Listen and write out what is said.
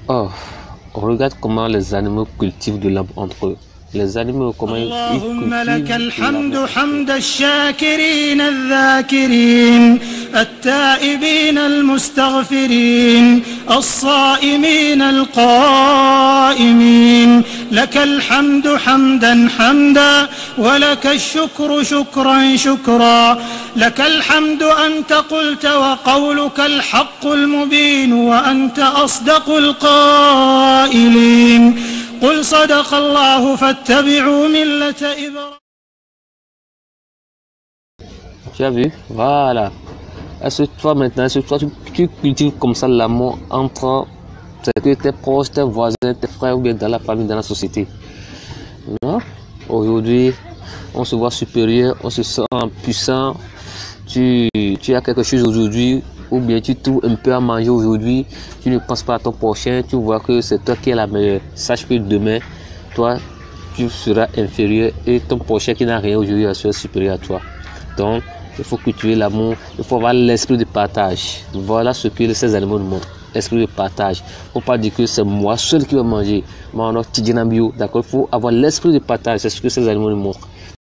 Oh, on regarde comment les animaux cultivent de l'amour entre eux. Les animaux, comment ils اللهم cultivent لك de الحمد l'amour. حمد الشاكرين الذاكرين التائبين المستغفرين الصائمين القائمين لك الحمد حمدا حمدا ولك الشكر شكرا شكرا لك الحمد أنت قلت وقولك الحق المبين وأنت أصدق القائلين قل صدق الله فاتبعوا ملة إبراهيم. Tu as vu? Voilà. Est-ce que toi maintenant, est-ce que toi tu cultives comme ça l'amour entre tes proches, tes voisins, tes frères ou bien dans la famille, dans la société? Non? Aujourd'hui, on se voit supérieur, on se sent puissant. Tu as quelque chose aujourd'hui, ou bien tu trouves un peu à manger aujourd'hui, tu ne penses pas à ton prochain, tu vois que c'est toi qui es la meilleure. Sache que demain, toi, tu seras inférieur et ton prochain qui n'a rien aujourd'hui sera supérieur à toi. Donc, il faut cultiver l'amour, il faut avoir l'esprit de partage. Voilà ce que ces animaux nous montrent. Esprit de partage. Il ne faut pas dire que c'est moi seul qui vais manger. D'accord, il faut avoir l'esprit de partage. C'est ce que ces animaux nous montrent.